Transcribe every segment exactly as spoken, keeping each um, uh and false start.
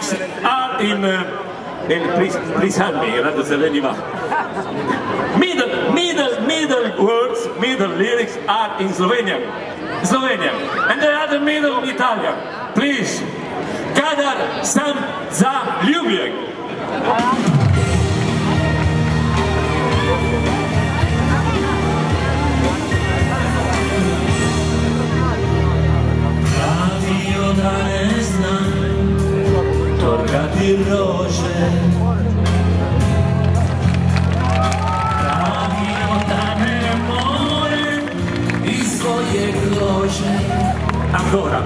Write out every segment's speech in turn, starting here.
lyrics are in, uh, in please, please help me, Renato Seleniva. Middle, middle, middle words, middle lyrics are in Slovenian, Slovenian, and the other middle Italian. Please, kadar sam zaljubljen. Torgati rože, pravio da ne morem iz svoje lože. Ancora.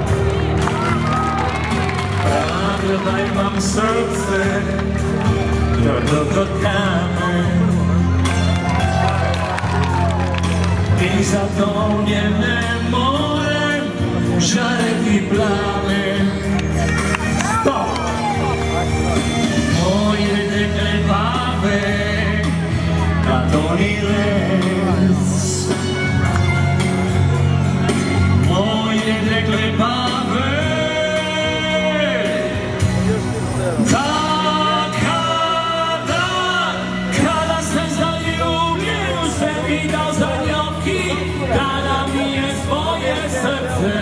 Pravio da imam srce tvrdo kod kamen i zato u njem ne morem žareti plamen. Stop! Moje dekle bave kad oni les. Moje dekle bave da kada, kada sam zaljubljen u sebi dao za njoki, tada mi je svoje srce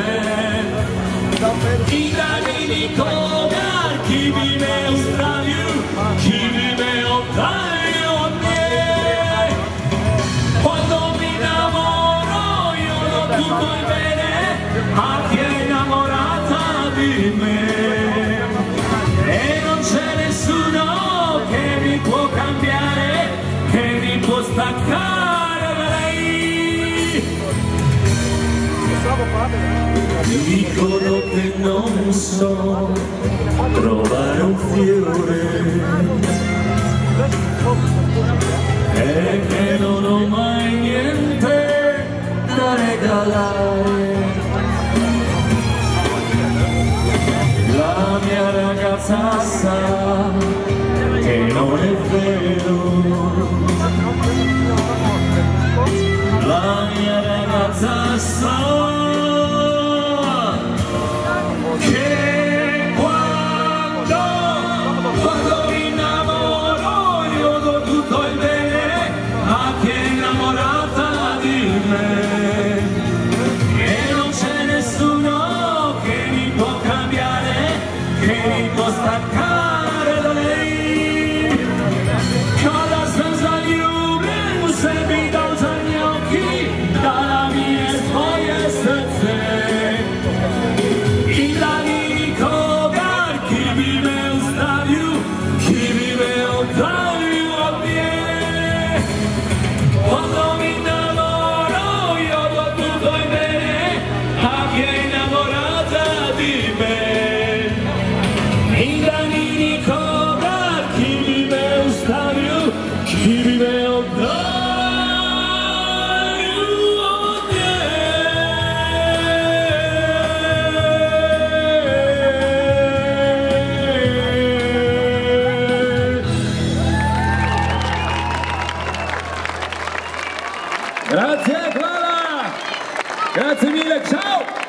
i da ni nikoga ki bi me uzdravio, ki bi me oddalio od nje. Quando mi innamoro io non tutto il bene a chi è innamorata di me e non c'è nessuno che mi può cambiare, che mi può staccare da lei. Dicono che non so trovare un fiore e che non ho mai niente da regalare. La mia ragazza sa che non è vero. La mia ragazza sa che quando, quando mi innamoro io do tutto il bene a chi è innamorata di me e non c'è nessuno che mi può cambiare, che mi può staccare da lei. Kada sam zaljubljen u sebi dao za njoki, dala mi je svoje srce. Quando mi innamoro io do tutto il bene a chi è innamorata di me i dani nikoga ki bi me ustavio, ki bi me oddalio od nje. Grazie, hvala! Grazie mille, ciao!